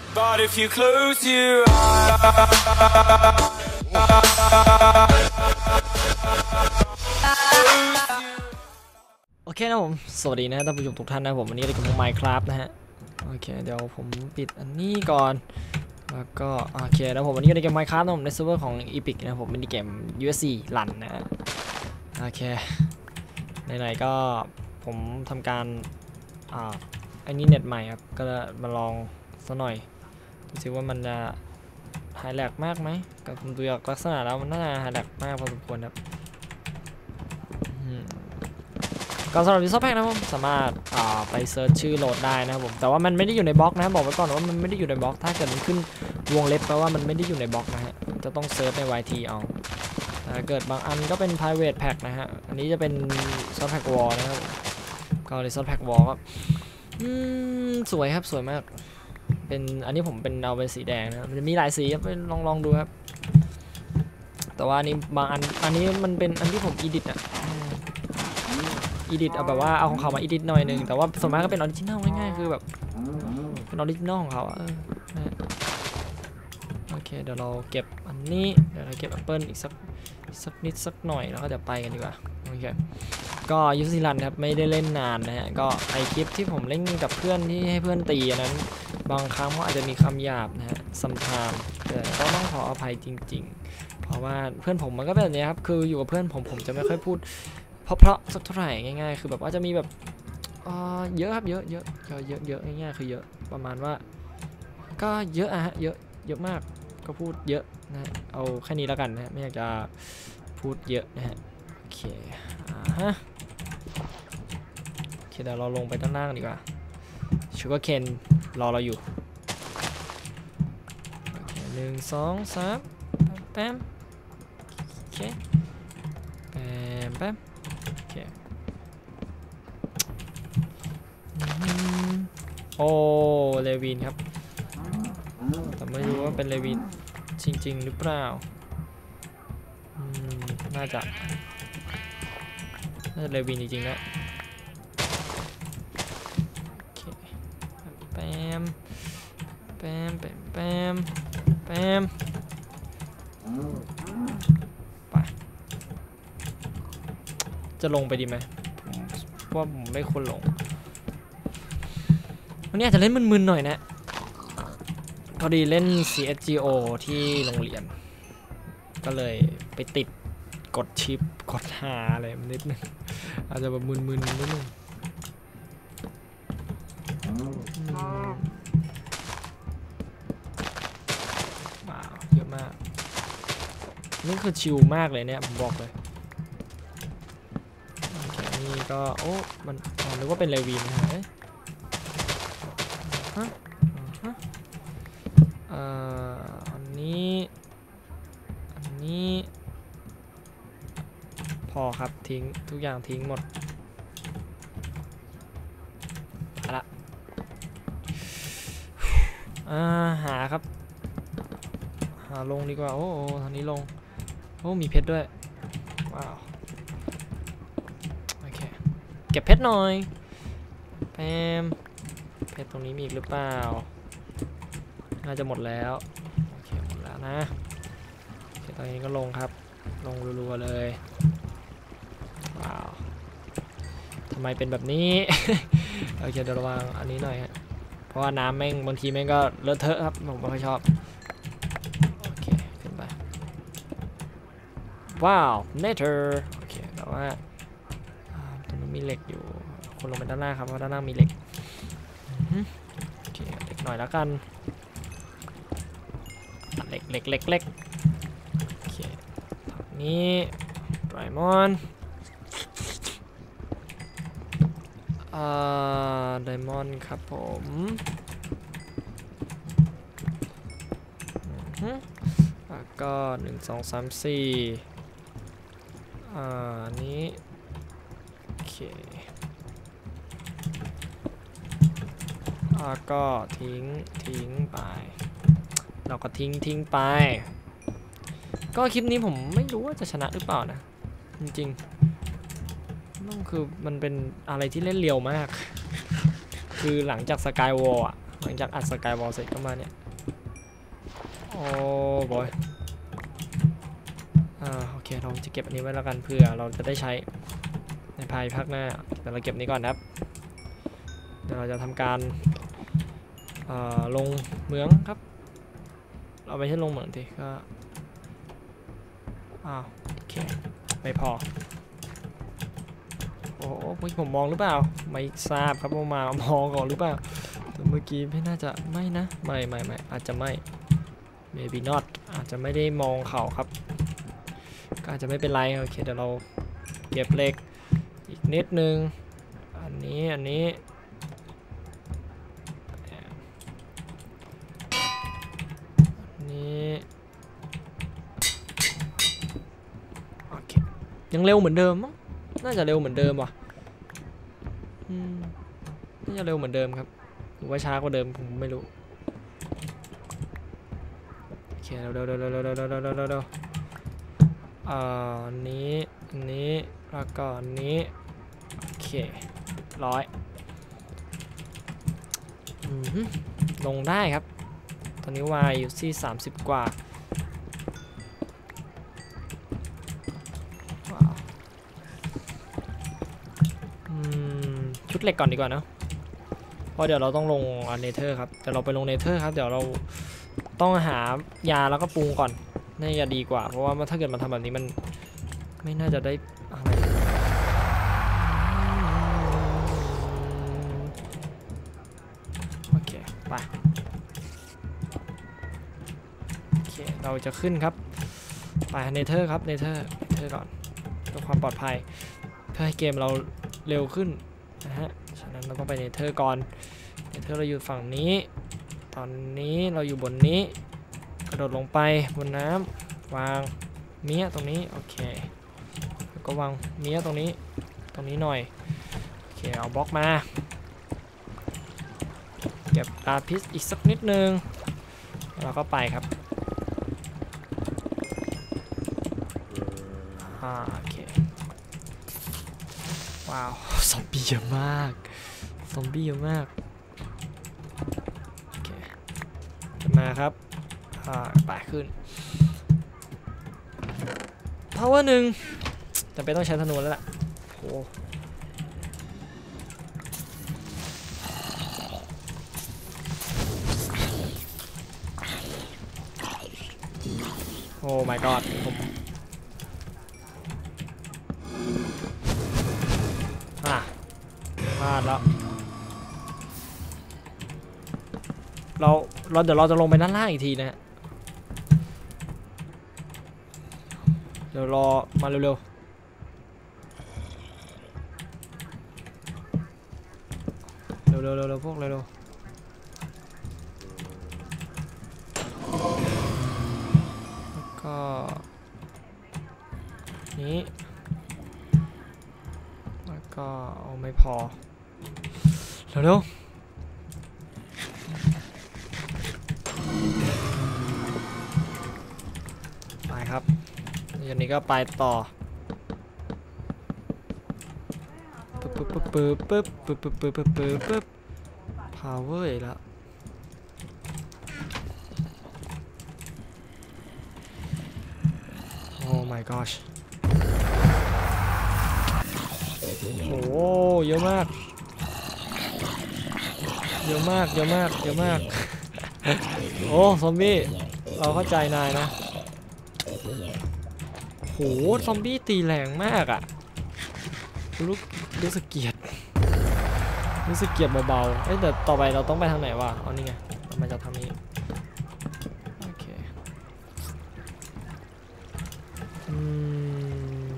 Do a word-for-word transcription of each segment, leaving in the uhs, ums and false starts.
But if you close your eyes โอเคนะผมสวัสดีนะท่านผู้ชมทุกท่านนะผมวันนี้เราจะมา Minecraft นะฮะโอเคเดี๋ยวผมปิดอันนี้ก่อนแล้วก็โอเคนะผมวันนี้เราจะเกม Minecraft นะผมในเซิร์ฟเวอร์ของ Epic นะผมเป็นเกม ยู เอส ซี รันนะฮะโอเคไหนๆก็ผมทำการอ่าอันนี้เน็ตใหม่ครับก็มาลองสักหน่อยดูสิว่ามันจะหายแหลกมากไหมกับผมดูจากลักษณะแล้วมันน่าจะหายแหลกมากพอสมควรครับก็สำหรับ User Pack นะผมสามารถไปเซิร์ชชื่อโหลดได้นะครับผมแต่ว่ามันไม่ได้อยู่ในบล็อกนะบอกไว้ก่อนว่ามันไม่ได้อยู่ในบล็อกถ้าเกิดมันขึ้นวงเล็บแปลว่ามันไม่ได้อยู่ในบล็อกนะฮะจะต้องเซิร์ชใน วาย ที เอาถ้าเกิดบางอันก็เป็น private pack นะฮะอันนี้จะเป็น Resource Pack Wall นะครับก็ Resource Pack Wall ก็สวยครับสวยมากเป็นอันนี้ผมเป็นเอาเป็นสีแดงนะมันจะมีหลายสีครับลองลองดูครับแต่ว่าอันนี้บางอันอันนี้มันเป็นอันที่ผมอีดิทอะอีดิทเอาแบบว่าเอาของเขามาอีดิทหน่อยนึงแต่ว่าส่วนมากก็เป็นออริจินัลง่ายๆคือแบบเป็นออริจินัลของเขาอะโอเคเดี๋ยวเราเก็บอันนี้เดี๋ยวเราเก็บแอปเปิลอีกสักสักนิดสักหน่อยแล้วก็จะไปกันดีกว่าโอเคก็ยูซิลันครับไม่ได้เล่นนานนะฮะก็ไอคลิปที่ผมเล่นกับเพื่อนที่ให้เพื่อนตีนั้นบางครั้งก็อาจจะมีคำหยาบนะฮะซัมไทม์แต่ก็ต้องขออภัยจริงๆเพราะว่าเพื่อนผมมันก็เป็นแบบนี้ครับคืออยู่กับเพื่อนผมผมจะไม่ค่อยพูดเพราะๆสักเท่าไหร่ง่ายๆคือแบบว่าจะมีแบบเยอะครับเยอะเยอะเยอะเยอะง่ายๆคือเยอะประมาณว่าก็เยอะอะฮะเยอะเยอะมากก็พูดเยอะนะเอาแค่นี้แล้วกันนะไม่อยากจะพูดเยอะนะฮะโอเคอ่าฮะโอเคเดี๋ยวเราลงไปด้านล่างดีกว่าชูการ์เคนรอเราอยู่โอเคหนึ่งสองสามแป๊มโอเคแป๊มแป๊มโอเคโอ้เลวินครับแต่ไม่รู้ว่าเป็นเลวินจริงๆหรือเปล่าน่าจะน่าจะเลวินจริงๆนะโอเคแปมแปมแปมแปมแปมไปจะลงไปดีไหมว่าผมไม่ควรลงวันนี้อาจจะเล่นมึนๆหน่อยนะพอดีเล่น ซี เอส จี โอ ที่โรงเรียนก็เลยไปติดกดชิปกดหาอะไรนิดนึงอาจจะแบบมึนๆนิดนึงว้าวเยอะมากนี่คือชิลมากเลยเนี่ยผมบอกเลยโอเคนี่ก็โอ้มันนึกว่าเป็นเลวินนะฮะฮะอ่าอันนี้อันนี้พอครับทิ้งทุกอย่างทิ้งหมดเอาละอ่าหาครับหาลงดีกว่าโอ้โหทางนี้ลงโอ้มีเพชรด้วยว้าวโอเคเก็บเพชรหน่อยแพมเพชรตรงนี้มีอีกหรือเปล่าน่าจะหมดแล้วโอเคหมดแล้วนะโอเคตอนนี้ก็ลงครับลงรัวๆเลยว้าวทำไมเป็นแบบนี้ โอเคเดี๋ยวระวังอันนี้หน่อยฮะเพราะว่าน้ำแม่งบางทีแม่งก็เลอะเทอะครับผมไม่ค่อยชอบโอเคขึ้นไปว้าวเนเธอร์โอเคแต่ว่าตรงนี้มีเหล็กอยู่คนลงไปด้านล่างครับเพราะด้านล่างมีเหล็กโอเคเหล็กหน่อยแล้วกันเหล็กเหล็กเหล็กเหล็กโอเคนี้ไดมอนด์อ่าไดมอนด์ครับผมแล้วก็หนึ่งสองสามสี่อ่านี้โอเคแล้วก็ทิ้งทิ้งไปเราก็ทิ้งทิ้งไปก็คลิปนี้ผมไม่รู้ว่าจะชนะหรือเปล่านะจริงๆนั่นคือมันเป็นอะไรที่เล่นเร็วมากคือหลังจากสกายวอลอ่ะลังจากอัดสกายวอลเสร็จก็มาเนี่ยโอ้บอยอ่าโอเคเราจะเก็บอันนี้ไว้แล้วกันเพื่อเราจะได้ใช้ในภายภาคหน้าแต่เราเก็บนี้ก่อนนะครับเดี๋ยวเราจะทำการลงเหมืองครับเราไม่ใช่ลงเหมืองทีก็อ้าวโอเคไม่พอโอ้โหผมมองหรือเปล่าไม่ทราบครับว่ามามองก่อนหรือเปล่าแต่เมื่อกี้ไม่น่าจะไม่นะไม่ไม่ไม่อาจจะไม่ maybe not อาจจะไม่ได้มองเขาครับก็อาจจะไม่เป็นไรโอเคเดี๋ยวเราเก็บเหล็กอีกนิดนึงอันนี้อันนี้นี่โอเคยังเร็วเหมือนเดิมมั้งน่าจะเร็วเหมือนเดิมว่ะอืมน่าจะเร็วเหมือนเดิมครับหรือว่าช้ากว่าเดิมผมไม่รู้โอเคเร็วเร็วเร็วเร็วเร็วเร็วเร็วเร็วเร็วเร็วอ่าอันนี้อันนี้แล้วก็อันนี้โอเคร้อยอืมลงได้ครับตอนนี้วายอยู่ที่สามสิบกว่าชุดเหล็กก่อนดีกว่านะเพราะเดี๋ยวเราต้องลงเนเธอร์ครับเดี๋ยวเราไปลงเนเธอร์ครับเดี๋ยวเราต้องหายาแล้วก็ปรุงก่อนน่าจะดีกว่าเพราะว่าถ้าเกิดมาทำแบบนี้มันไม่น่าจะได้อะไรโอเคไปโอเคเราจะขึ้นครับไปเนเธอร์ครับเนเธอร์เนเธอร์ก่อนเพื่อความปลอดภัยเพื่อให้เกมเราเร็วขึ้นนะฮะฉะนั้นเราต้องไปเนเธอร์ก่อนเนเธอร์เราอยู่ฝั่งนี้ตอนนี้เราอยู่บนนี้กระโดดลงไปบนน้ำวางเมี้ยตรงนี้โอเคแล้วก็วางเมี้ยตรงนี้ตรงนี้หน่อยโอเคเอาบล็อกมาเก็บลาพิสอีกสักนิดนึงแล้วก็ไปครับอ่าโอเคว้าวซอมบี้เยอะมากซอมบี้เยอะมากโอเคมาครับอ่าป่าขึ้น power หนึ่งจำเป็นต้องใช้ธนูแล้วล่ะโอ้โอ้ my god ผมอ่ะพลาดแล้วเราเราเดี๋ยวเราจะลงไปด้านล่างอีกทีนะฮะเดี๋ยวรอมาเร็วๆเร็วๆเร็วๆเร็วๆพวกเร็วๆแล้วก็นี้แล้วก็เอาไม่พอเร็วๆไปครับอย่างนี้ก็ไปต่อปึ๊บปึ๊บปึ๊บปึ๊บปึ๊บปึ๊บปึ๊บปึ๊บปึ๊บปึ๊บ power อีกแล้วโอ้ my gosh โอ้เยอะมากเยอะมากเยอะมากเยอะมากโอ้ซอมบี้เราเข้าใจนายนะโหซอมบี้ตีแรงมากอ่ะรู้รู้สึกเกลียดรู้สึกเกลียดเบาๆเอ้ยแต่ต่อไปเราต้องไปทางไหนวะเอานี่ไงทำไมจะทำนี้โอเคอืม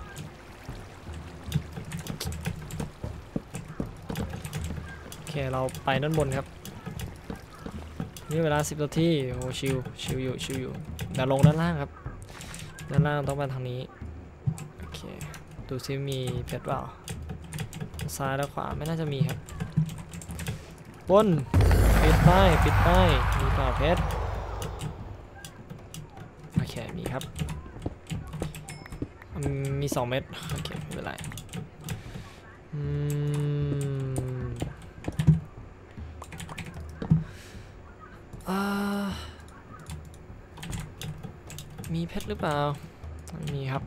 โอเคเราไปด้านบนครับนี่เวลาสิบนาทีโอ้ชิวชิวอยู่ชิวอยู่เดี๋ยวลงด้านล่างครับด้านล่างต้องไปทางนี้โอเคดูซิมีเพชรเปล่าซ้ายและขวาไม่น่าจะมีครับบนปิดใต้ปิดใต้มีเปล่าเพชรโอเคมีครับมีสองเม็ดโอเคไม่เป็นไรอืมมีเพชรหรือเปล่ามีครับ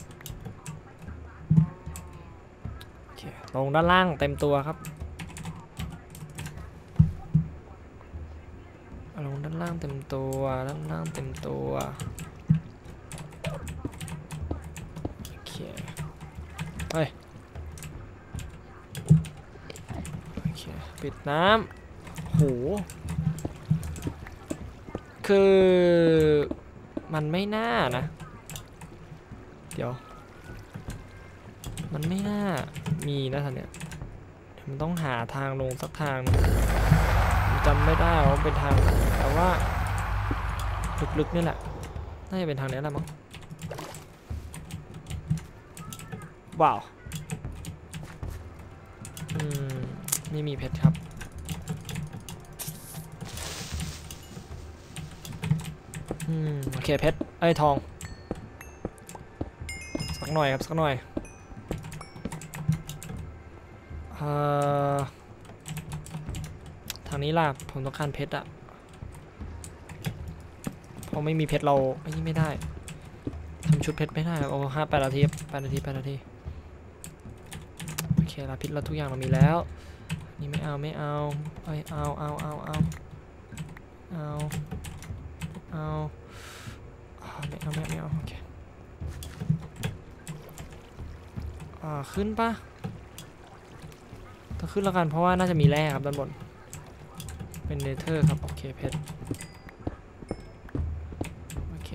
โอเคลงด้านล่างเต็มตัวครับลงด้านล่างเต็มตัวด้านล่างเต็มตัวโอเคเฮ้ยโอเคปิดน้ำโหคือมันไม่น่านะเดี๋ยวมันไม่น่ามีนะท่านเนี่ยมันต้องหาทางลงสักทางจำไม่ได้ว่าเป็นทางแต่ว่าลึกๆนี่แหละน่าจะเป็นทางนี้แหละมั้งว้าวอืมไม่มีเพชรครับอืมโอเคเพชรไอ้ทองสักหน่อยครับสักหน่อยเอ่อทางนี้ล่ะผมต้องการเพชรอะพอไม่มีเพชรเราไอ้นี่ไม่ได้ทำชุดเพชรไม่ได้โอ้ห้าแปดนาทีแปดนาทีแปดนาทีโอเคลาพิษเราทุกอย่างเรามีแล้วนี่ไม่เอาไม่เอาเอาเอาเอาเอาเอาเอาเอาไม่เอาไม่เอาไม่เอาโอเคอ่าขึ้นปะต้องขึ้นแล้วกันเพราะว่าน่าจะมีแร่ครับด้านบนเป็นเนเธอร์ครับโอเคเพชรโอเค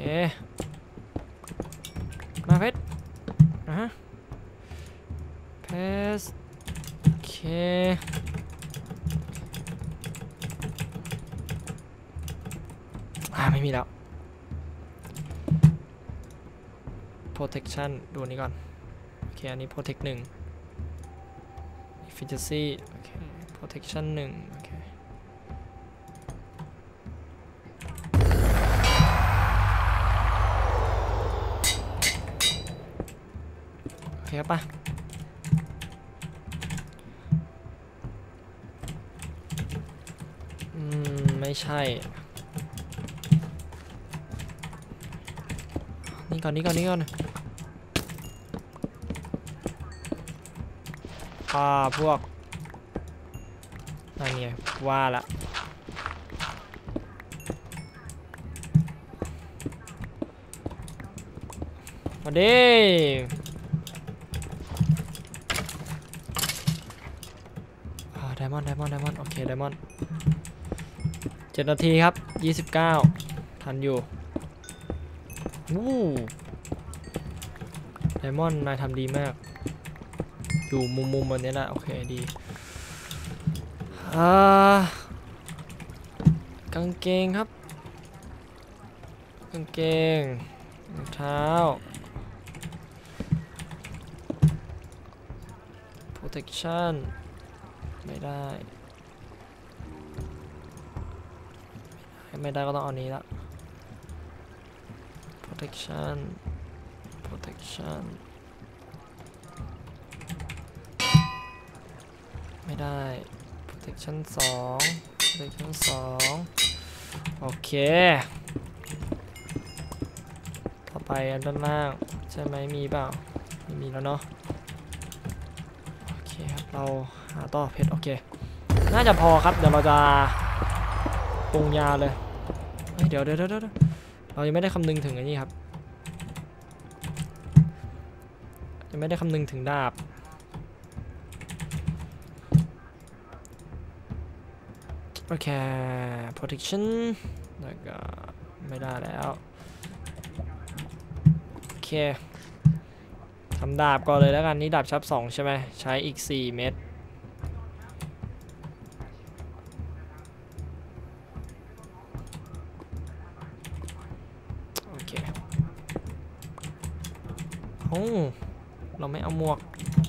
มาเพชรนะฮะเพชรโอเคอ่าไม่มีแล้ว protection ดูนี้ก่อนโอเคอันนี้ protect หนึ่ง efficiency โอเค protection หนึ่งโอเคโอเคป่ะอืมไม่ใช่นี่ก่อนนี่ก่อนนี่ก่อนอ่าพวกนั่นไงว่าละมาดิอ่าไดมอนด์ไดมอนด์ไดมอนด์โอเคไดมอนด์เจ็ดนาทีครับยี่สิบเก้าทันอยู่วู้ไดมอนด์นายทำดีมากอยู่มุมมุมวันนี้แหละโอเคดีอ่ากางเกงครับกางเกงรองเท้า protection ไม่ได้ไม่ได้ก็ต้องเอานี้ละ protection protection ไม่ได้ protection สอง protection สองโอเคต่อไปอันด้านล่างใช่ไหมมีเปล่าไม่มีแล้วเนาะโอเคครับเราหาต่อเพชรโอเคน่าจะพอครับเดี๋ยวเราจะปรุงยาเลยเดี๋ยวเดี๋ยวเดี๋ยวเรายังไม่ได้คำนึงถึงอันนี้ครับยังไม่ได้คำนึงถึงดาบโอเค protection แล้วก็ไม่ได้แล้วโอเคทำดาบก่อนเลยแล้วกันนี่ดาบชับสองใช่ไหมใช้อีกสี่เม็ดโอเคโอ้เราไม่เอาหมวก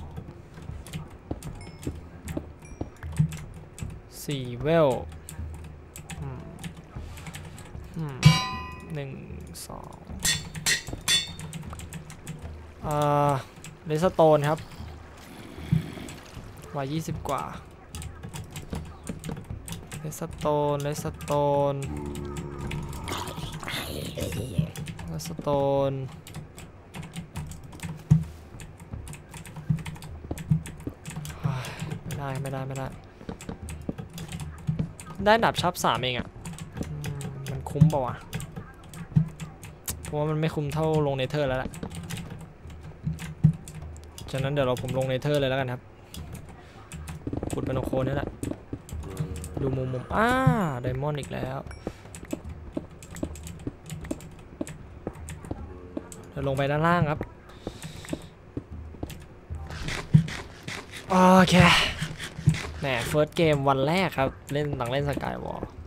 สี่เวลหนึ่งสองอ่าเลสโตนครับวัยยี่สิบกว่าเลเลสโตนเลสโตนเลสโตนไม่ได้ไม่ได้ไม่ได้ได้ดับชับสามเองอะมันคุ้มเปล่าวะเพราะว่ามันไม่คุ้มเท่าลงเนเธอร์แล้วแหละฉะนั้นเดี๋ยวเราผมลงเนเธอร์เลยแล้วกันครับขุดเป็นโอโคนี่แหละดูมุมมุมอ้าไดมอนด์อีกแล้วเดี๋ยวลงไปด้านล่างครับโอเคแหมเฟิร์สเกมวันแรกครับเล่นต่างเล่นสกายวอล์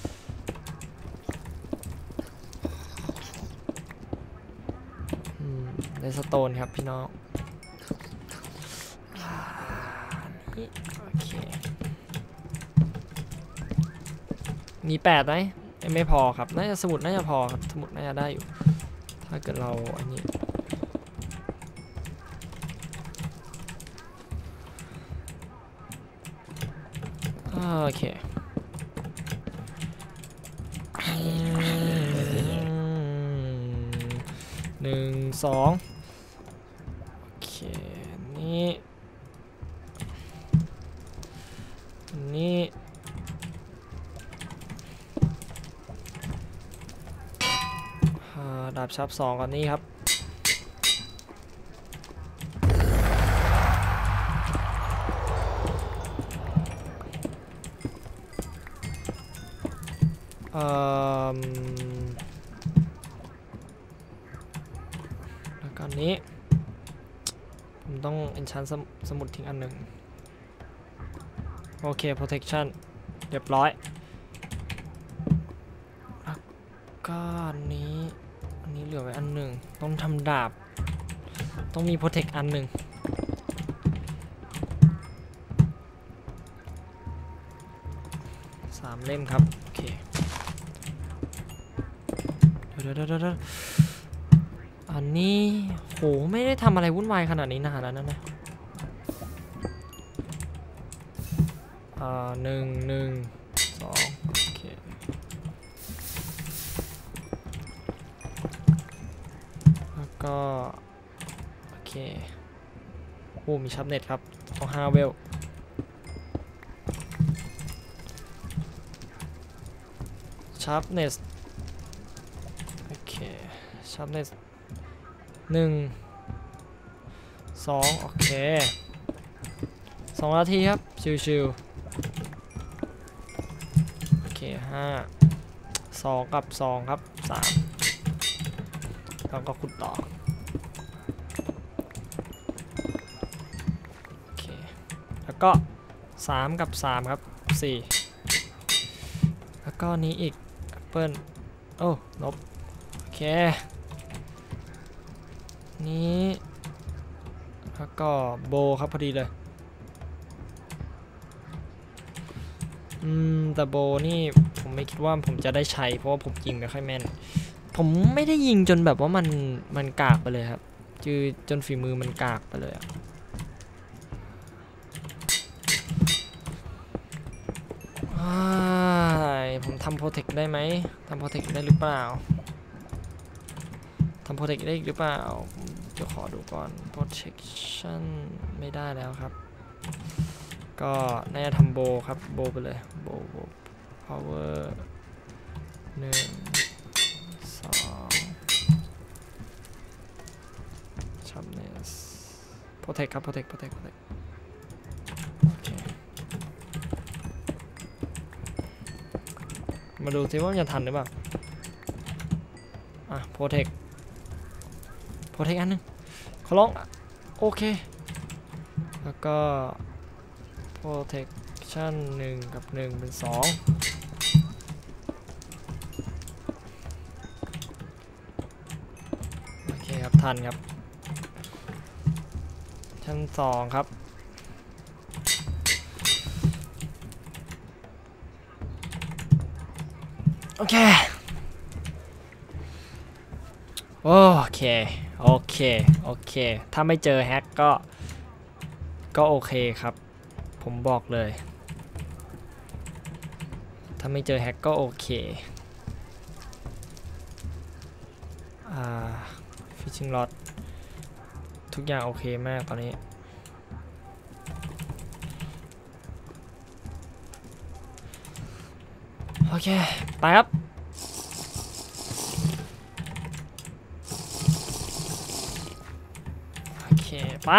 เลสโตนครับพี่น้องโอเคมีแปดไหมไม่พอครับน่าจะสมุดน่าจะพอครับสมุดน่าจะได้อยู่ถ้าเกิดเราอันนี้โอเคหนึ่งสองโอเคนี่นี่ดาบชับสองกันนี้ครับเอ่อแล้วกันนี้ผมต้อง enchant สมุดทิ้งอันหนึ่งโอเค protection เรียบร้อยแล้วก็อันนี้อันนี้เหลือไว้อันหนึ่งต้องทำดาบต้องมี protect อันหนึ่งสามเล่มครับโอเคเดี๋ยวเดี๋ยวเดี๋ยวอันนี้โหไม่ได้ทำอะไรวุ่นวายขนาดนี้นานแล้วนะเนี่ยอ่าหนึ่งหนึ่งสองโอเคแล้วก็โอเคโอ้มีชับเน็ตครับต้องห้าเวลชับเน็ตโอเคชับเน็ตหนึ่งสองโอเคสองนาทีครับชิวๆโอเคห้าสองกับสองครับสามแล้วก็ขุดต่อโอเคแล้วก็สามกับสามครับสี่แล้วก็นี้อีกแอปเปิลโอ้ลบโอเคนี้แล้วก็โบครับพอดีเลยอืมแต่โบนี่ผมไม่คิดว่าผมจะได้ใช้เพราะว่าผมยิงไม่ค่อยแม่นผมไม่ได้ยิงจนแบบว่ามันมันกากไปเลยครับจือจนฝีมือมันกากไปเลยอะผมทำโปรเทคได้ไหมทำโปรเทคได้หรือเปล่าทำโปรเทคได้หรือเปล่าจะขอดูก่อน protection ไม่ได้แล้วครับก็น่าจะทำโบครับโบไปเลยโบโบ power หนึ่งสองชับเนส protect ครับ protect protect protect โอเคมาดูซิว่ามันจะทันหรือเปล่าอ่ะ protect protect อันนึงขอร้องโอเคแล้วก็ protection หนึ่งกับหนึ่งเป็นสองโอเคครับทันครับชั้นสองครับโอเคโอเคโอเคโอเคถ้าไม่เจอแฮกก็ก็โอเคครับผมบอกเลยาไม่เจอแฮกก็โอเคอ่าฟิชชิงล็อตทุกอย่างโอเคมากตอนนี้โอเคไปครับโอเคไป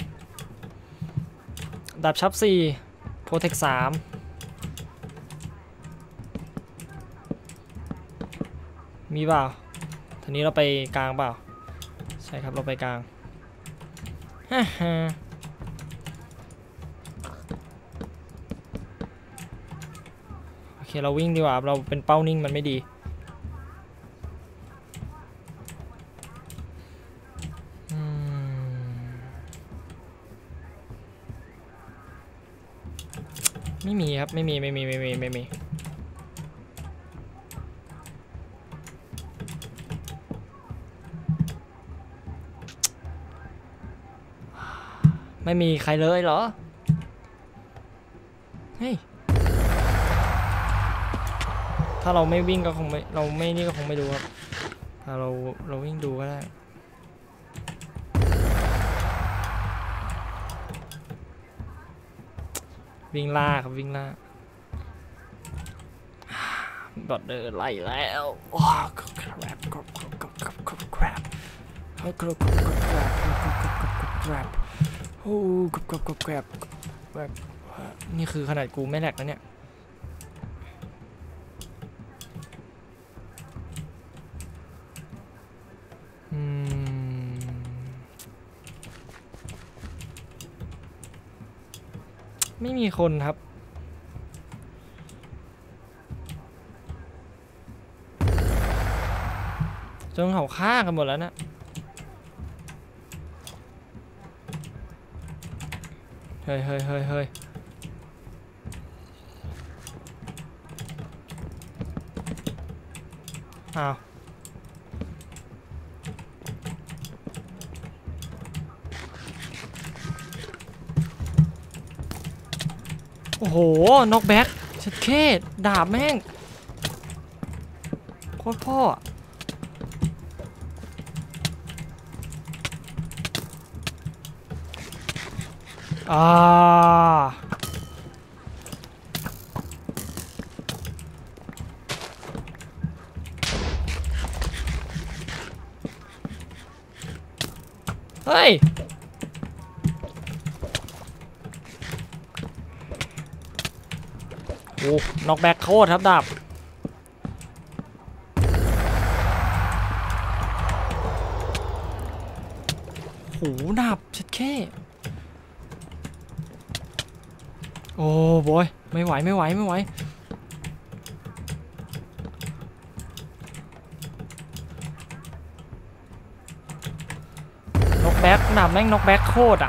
ดับชับสี่โปรเทคสามมีเปล่าทีนี้เราไปกลางเปล่าใช่ครับเราไปกลางฮ่าฮ่าโอเคเราวิ่งดีกว่าเราเป็นเป้านิ่งมันไม่ดีไม่มีครับไม่มีไม่มีไม่มีไม่มีไม่มีใครเลยเหรอเฮ้ยถ้าเราไม่วิ่งก็คงไม่เราไม่นี่ก็คงไม่ดูครับถ้าเราเราวิ่งดูก็ได้วิ่งล่าครับวิ่งล่าบอดเดินไล่แล้วว้าวกรบกรบกรบกรบกรบกรบกรบกรบกรบกรบกรบกรบกรบกรบโอ้กรบกรบกรบกรบกรบนี่คือขนาดกูไม่แหลกนะเนี่ยอืมไม่มีคนครับจนเขาฆ่ากันหมดแล้วนะเฮ้ยเฮ้ยเฮ้ยเฮ้ยอ้าวโอ้โหน็อกแบ็กชัดเคสดาบแม่งโคตรพ่ออ่าเฮ้ยโอ้น็อกแบ็กโคตรครับดาบโหดาบชัดแค่โอ้บอยไม่ไหวไม่ไหวไม่ไหวน็อกแบ็กดาบแม่งน็อกแบ็กโคตรอ่ะ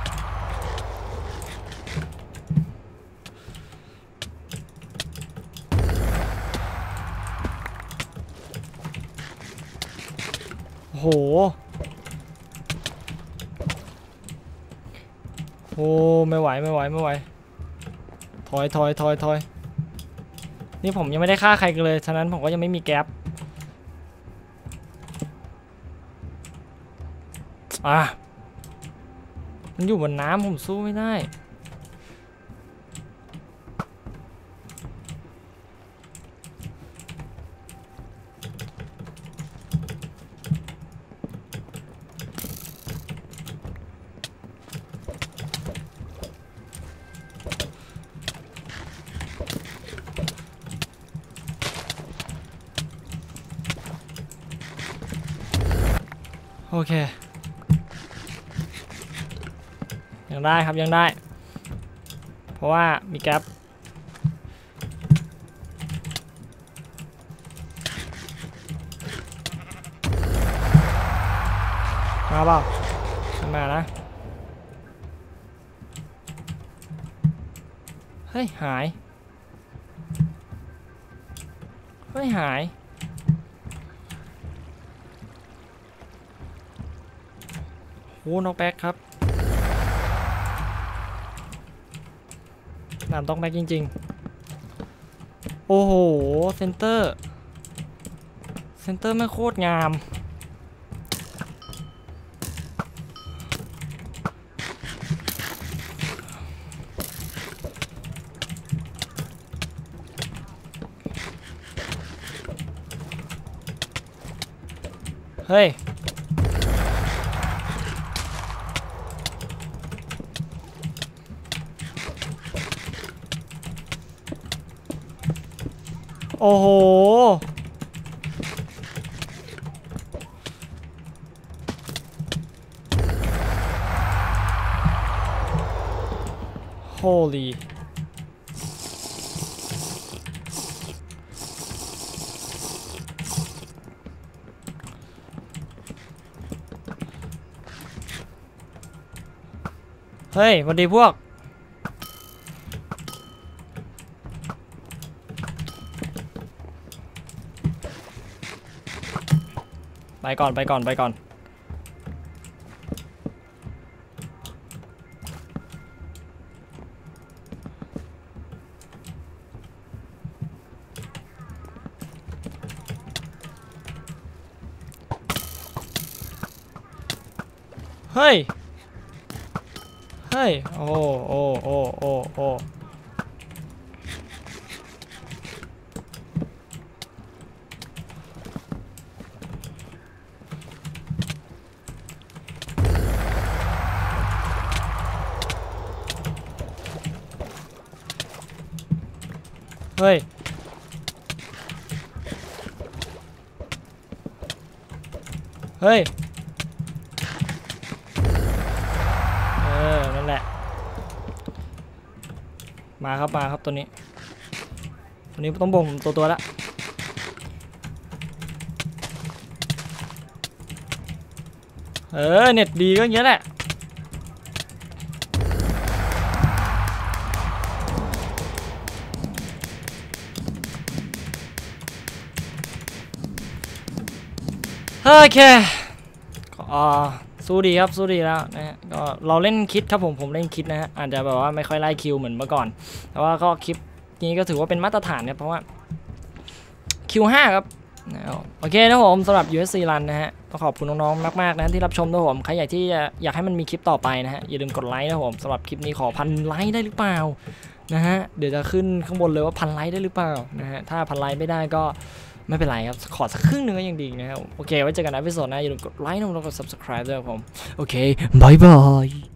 โอ้โหโอ้ไม่ไหวไม่ไหวไม่ไหวถอยถอยถอยถอยนี่ผมยังไม่ได้ฆ่าใครกันเลยฉะนั้นผมก็ยังไม่มีแก๊ปอ่ะมันอยู่บนน้ำผมสู้ไม่ได้โอเคยังได้ครับยังได้เพราะว่ามีแก๊ปมาเปล่ามานะเฮ้ยหายเฮ้ยหายโอ้น็อกแบ็กครับน้ำต้องแบ็กจริงโอ้โหเซนเตอร์เซนเตอร์ไม่โคตรงามเฮ้ยโอ้โหโฮลี่เฮ้ยสวัสดีพวกไปก่อนไปก่อนไปก่อนเฮ้ยเฮ้ยโอ้โอ้โอ้โอ้โอ้เฮ้ยเฮ้ยเออนั่นแหละมาครับมาครับตัวนี้ตัวนี้ต้องบ่งผมตัวตัวละเออเน็ตดีก็อย่างเงี้ยแหละโอเคอ่าสู้ดีครับสู้ดีแล้วนะฮะก็เราเล่นคิดครับผมผมเล่นคิดนะฮะอาจจะแบบว่าไม่ค่อยไล่คิวเหมือนเมื่อก่อนแต่ว่าก็คลิปนี้ก็ถือว่าเป็นมาตรฐานเนี่ยเพราะว่าคิวห้าครับโอเคนะผมสำหรับ ยู เอส ซี Run นะฮะต้องขอบคุณน้องๆมากๆนะที่รับชมนะผมใครอยากที่อยากให้มันมีคลิปต่อไปนะฮะอย่าลืมกดไลค์นะผมสำหรับคลิปนี้ขอพันไลค์ได้หรือเปล่านะฮะเดี๋ยวจะขึ้นข้างบนเลยว่าพันไลค์ได้หรือเปล่านะฮะถ้าพันไลค์ไม่ได้ก็ไม่เป็นไรครับขอสักครึ่งหนึ่งก็ยังดีนะครับโอเคไว้เจอกันในวิดีโอหน้าอย่าลืมกดไลค์นะแล้วก็ ซับสไครบ์ ด้วยครับผมโอเคบายบาย